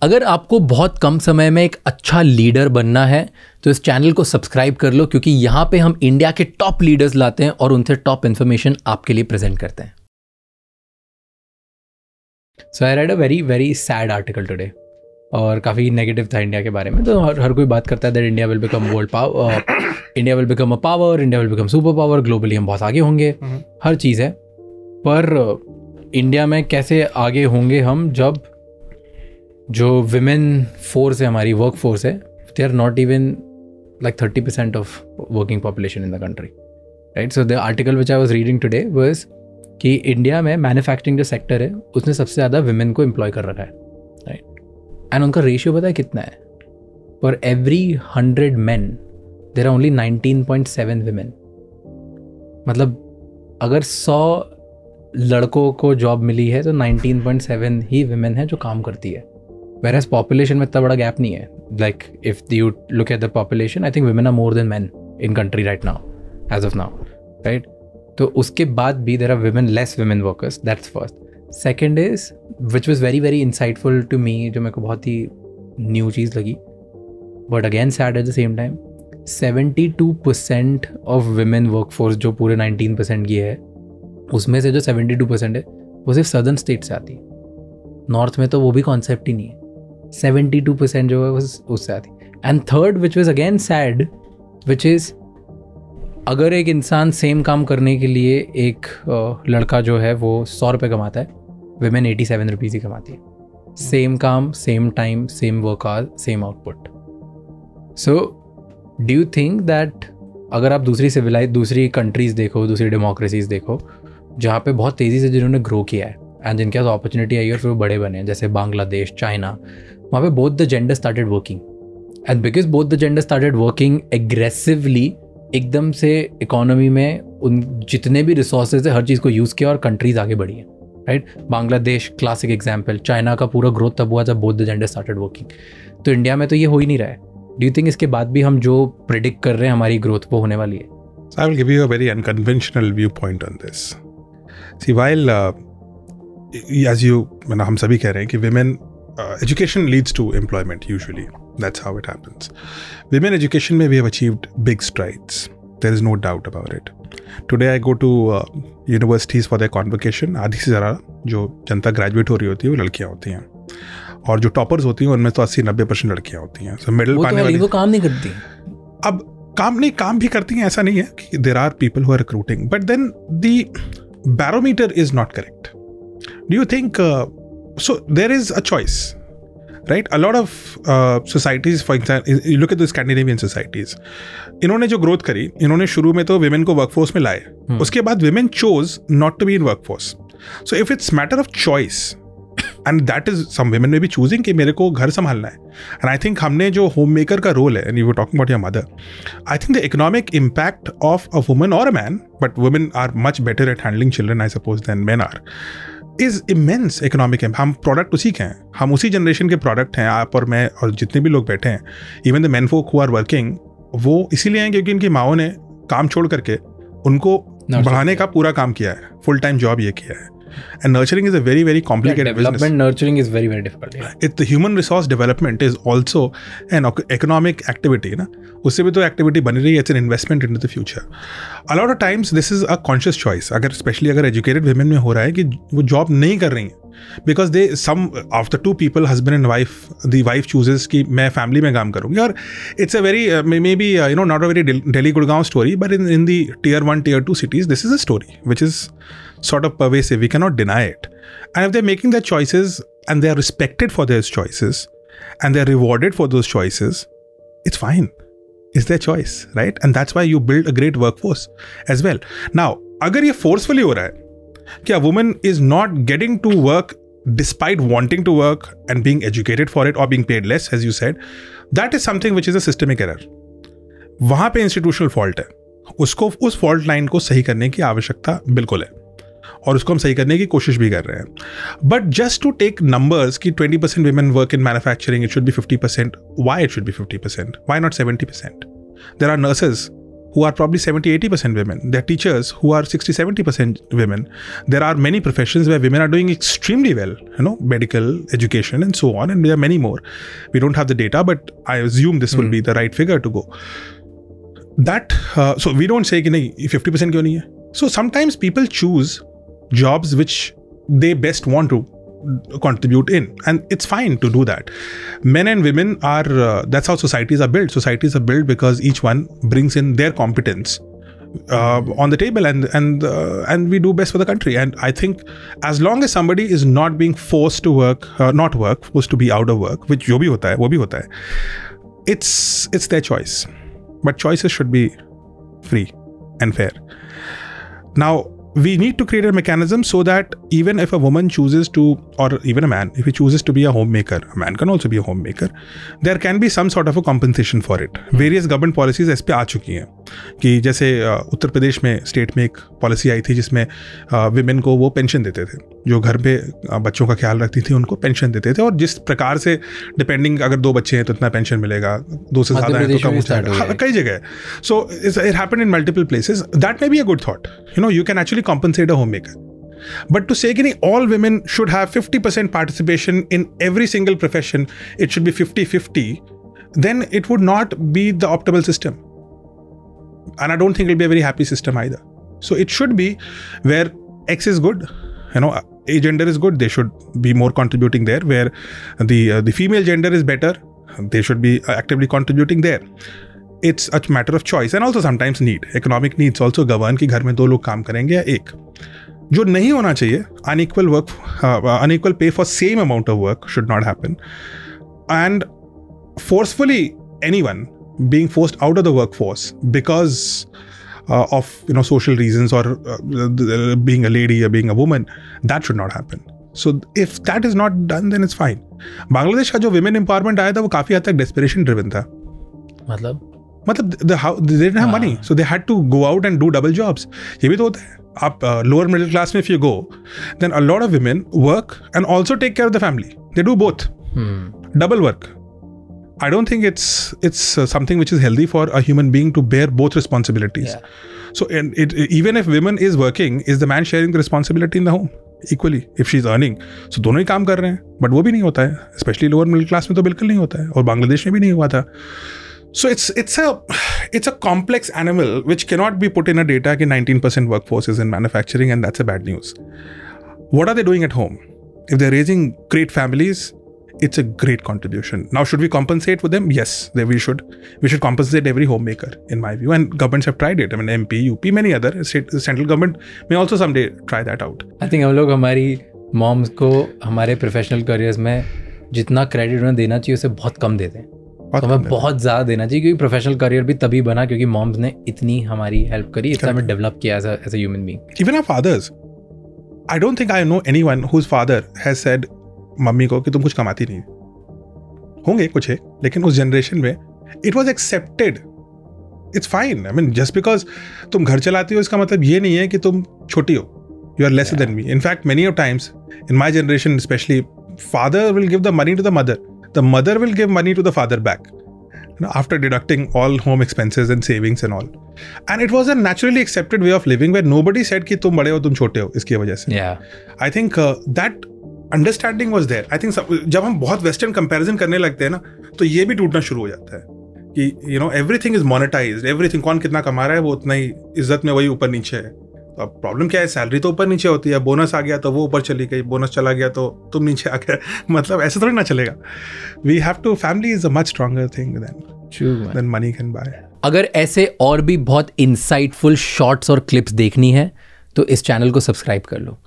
अगर आपको बहुत कम समय में एक अच्छा लीडर बनना है तो इस चैनल को सब्सक्राइब कर लो, क्योंकि यहाँ पे हम इंडिया के टॉप लीडर्स लाते हैं और उनसे टॉप इन्फॉर्मेशन आपके लिए प्रेजेंट करते हैं। So I read a very very sad article today, और काफ़ी नेगेटिव था इंडिया के बारे में। तो हर कोई बात करता है that India will become world power, India will become a power, India will become super power, globally हम बहुत आगे होंगे, हर चीज़ है। पर इंडिया में कैसे आगे होंगे हम, जब जो विमेन फोर्स है, हमारी वर्क फोर्स है, they are not even like 30% of working population in the country, right. So the article which I was reading today was कि इंडिया में मैन्युफैक्चरिंग जो सेक्टर है उसने सबसे ज़्यादा विमेन को एम्प्लॉय कर रखा है, राइट। एंड उनका रेशियो पता है कितना है? For every 100 men there are only 19.7 women. मतलब अगर 100 लड़कों को जॉब मिली है तो 19.7 ही विमेन है जो काम करती है। Whereas population में इतना बड़ा गैप नहीं है। Like if you look at the population, I think women are more than men in country right now, as of now, right? तो उसके बाद भी there are less women workers. That's first. Second is, which was very very insightful to me, जो मेरे को बहुत ही new चीज़ लगी, but again sad at the same time, 72% of women workforce जो पूरे 19% की है, उसमें से जो 72% है वो सिर्फ सदर्न स्टेट से आती है। नॉर्थ में तो वो भी कॉन्सेप्ट ही नहीं है। 72% जो है उससे आती। And third which was again sad, which is अगर एक इंसान सेम काम करने के लिए एक लड़का जो है वो 100 रुपये कमाता है, विमेन 87 रुपीज़ ही कमाती है। सेम काम, same time, same work hour, same output. So do you think that अगर आप दूसरी कंट्रीज़ देखो, दूसरी डेमोक्रेसीज देखो, जहाँ पे बहुत तेज़ी से जिन्होंने ग्रो किया है एंड जिनके पास अपॉर्चुनिटी आई और फिर वो बड़े बने, जैसे बांग्लादेश, चाइना, वहाँ पे both the gender started working, and because both the gender started working aggressively, एकदम से इकोनॉमी में उन जितने भी रिसोर्सेज है हर चीज़ को यूज़ किया और कंट्रीज आगे बढ़ी हैं, right. Bangladesh classic example, China का पूरा ग्रोथ तब हुआ जब both the gender started working. तो इंडिया में तो ये हो ही नहीं रहा है। डू यू थिंक इसके बाद भी हम जो प्रिडिक्ट कर रहे हैं हमारी ग्रोथ वो होने वाली है? So I will give you a very unconventional viewpoint on this. See, while as you, हम सभी कह रहे हैं कि women education leads to employment usually. That's how it happens. Women education में we have achieved big strides. There is no doubt about it. Today I go to universities for their convocation. आधी से ज़्यादा जो जनता graduate हो रही होती है वो लड़कियाँ होती हैं, और जो टॉपर्स होती हैं उनमें तो 80-90% लड़कियाँ होती हैं। So मिडिल पाने वाली वो काम नहीं करती। अब काम भी करती हैं, ऐसा नहीं है कि there are people who are recruiting, but then the barometer is not correct. Do you think so there is a choice, right? A lot of societies, for example, you look at the Scandinavian societies, इन्होंने जो growth करी, इन्होंने शुरू में तो women को workforce में लाए, उसके बाद women chose not to be in workforce. So if it's matter of choice, and that is some women may be choosing कि मेरे को घर संभालना है, एंड आई थिंक हमने जो होम मेकर का रोल है, and you were talking about your mother, I think the economic impact of a woman or a man, but women are much better at handling children I suppose than men are, is immense economic. हम product उसी के हैं, हम उसी generation के product हैं, आप और मैं और जितने भी लोग बैठे हैं, even the men folk who are working, वो इसीलिए हैं क्योंकि इनकी माओ ने काम छोड़ करके उनको बढ़ाने का पूरा काम किया है, फुल टाइम जॉब ये किया है। And nurturing is a very, very complicated business. Nurturing is very, very difficult. Yeah. The human resource development is also an economic activity, ना? उससे भी तो activity बनी रही है. It's an investment into the future. A lot of times this is a conscious choice. अगर especially अगर educated women में हो रहा है कि वो job नहीं कर रही हैं, because they some of the two people, husband and wife, the wife chooses कि मैं family में काम करूँगी, और it's a very maybe not a very Delhi Gurgaon story, but in the tier 1, tier 2 cities, this is a story which is sort of pervasive. We cannot deny it. And if they're making their choices and they are respected for their choices and they're rewarded for those choices, it's fine. It's their choice, right? And that's why you build a great workforce as well. Now, अगर ये forcefully हो रहा है कि a woman is not getting to work despite wanting to work and being educated for it or being paid less, as you said, that is something which is a systemic error. वहाँ पे institutional fault है. उसको उस fault line को सही करने की आवश्यकता बिल्कुल है, और उसको हम सही करने की कोशिश भी कर रहे हैं। But just to take numbers कि 20% women work in manufacturing, it should be 50%. Why it should be 50%? Why not 70%? There are nurses who are probably 70-80% women. There are teachers who are 60-70% women. There are many professions where women are doing extremely well, medical, education, and so on. And there are many more. We don't have the data, but I assume this will be the right figure to go. So we don't say कि नहीं 50% क्यों नहीं है. So sometimes people choose jobs which they best want to contribute in, and it's fine to do that. Men and women are that's how societies are built. Societies are built because each one brings in their competence on the table, and we do best for the country. And I think as long as somebody is not being forced to work, forced to be out of work, which जो भी होता है वो भी होता है, it's their choice. But choices should be free and fair. Now, we need to create a mechanism so that even if a woman chooses to, or even a man, if he chooses to be a homemaker, a man can also be a homemaker, there can be some sort of a compensation for it. Various government policies इस पे आ चुकी हैं कि जैसे उत्तर प्रदेश में state में एक policy आई थी जिसमें विमेन को वो पेंशन देते थे, जो घर पे बच्चों का ख्याल रखती थी उनको पेंशन देते थे, और जिस प्रकार से डिपेंडिंग अगर 2 बच्चे हैं तो इतना पेंशन मिलेगा, 2 से ज़्यादा है तो कम हो जाएगा, कई जगह. So it happened in multiple places. That may be a good thought. You can actually compensate a homemaker. But to say that all women should have 50% participation in every single profession, it should be 50-50, then it would not be the optimal system. And I don't think it will be a very happy system either. So it should be where X is good, A gender is good, they should be more contributing there. Where the female gender is better, they should be actively contributing there. It's a matter of choice and also sometimes need. Economic needs also govern कि घर में 2 लोग काम करेंगे या एक. जो नहीं होना चाहिए, unequal pay for same amount of work should not happen. And forcefully anyone being forced out of the workforce because of social reasons or being a lady or being a woman, that should not happen. So if that is not done, then it's fine. Bangladesh का जो women empowerment आया था वो काफी हद तक desperation driven था. मतलब they didn't have money, so they had to go out and do double jobs. ये भी तो होता है. आप lower middle class में if you go, then a lot of women work and also take care of the family. They do both. Double work. I don't think it's something which is healthy for a human being to bear both responsibilities. Yeah. So even if women is working, is the man sharing the responsibility in the home equally if she's earning? So दोनों ही काम कर रहे हैं, but वो भी नहीं होता है. Especially lower middle class में तो बिल्कुल नहीं होता है, और बांग्लादेश में भी नहीं हुआ था. So it's a complex animal which cannot be put in a data कि 19% workforce is in manufacturing, and that's a bad news. What are they doing at home? If they're raising great families, it's a great contribution. Now, should we compensate for them? Yes, we should. We should compensate every homemaker, in my view. And governments have tried it. I mean, MP, UP, many other central government may also someday try that out. I think हम लोग हमारी moms को हमारे professional careers में जितना credit उन्हें देना चाहिए उसे बहुत कम देते हैं. तो हमें बहुत ज़्यादा देना चाहिए, क्योंकि प्रोफेशनल करियर भी तभी बना क्योंकि मॉम्स ने इतनी हमारी हेल्प करी, इतना हमें डेवलप किया as a human being. Even our fathers, I don't think I know anyone whose father has said mummy को कि तुम कुछ कमाती नहीं. होंगे कुछ है, लेकिन उस जनरेशन में it was accepted. It's fine. I mean just because तुम घर चलाती हो इसका मतलब ये नहीं है कि तुम छोटी हो. You are lesser than me. In fact many of times in my generation specially, father will give the money to the mother. The mother will give money to the father back, after deducting all home expenses and savings and all. And it was a naturally accepted way of living where nobody said कि तुम बड़े हो तुम छोटे हो इसकी वजह से. I think that understanding was there. I think जब हम बहुत western comparison करने लगते हैं ना, तो ये भी टूटना शुरू हो जाता है कि everything is monetized. Everything, कौन कितना कमा रहा है वो उतना ही इज्जत में वही ऊपर नीचे है. अब प्रॉब्लम क्या है, सैलरी तो ऊपर नीचे होती है, बोनस आ गया तो वो ऊपर चली गई, बोनस चला गया तो तुम नीचे आ गए. मतलब ऐसे थोड़ी ना चलेगा. We have to, family is a much stronger thing than money can buy. अगर ऐसे और भी बहुत इंसाइटफुल शॉर्ट्स और क्लिप्स देखनी है तो इस चैनल को सब्सक्राइब कर लो.